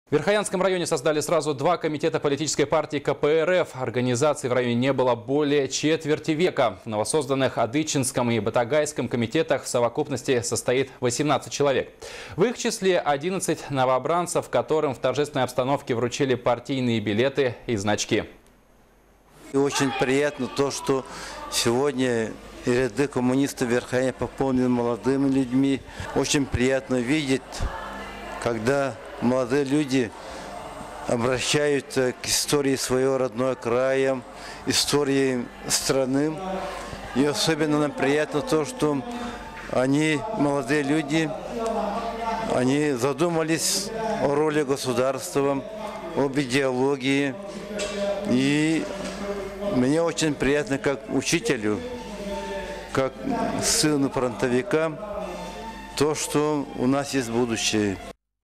В Верхоянском районе создали сразу два комитета политической партии КПРФ. Организации в районе не было более четверти века. В новосозданных Адычинском и Батагайском комитетах в совокупности состоит 18 человек. В их числе 11 новобранцев, которым в торжественной обстановке вручили партийные билеты и значки. И очень приятно то, что сегодня ряды коммунистов Верхояне пополнены молодыми людьми. Очень приятно видеть, когда молодые люди обращаются к истории своего родного края, истории страны. И особенно нам приятно то, что они, молодые люди, они задумались о роли государства, об идеологии. И мне очень приятно, как учителю, как сыну фронтовика, то, что у нас есть будущее.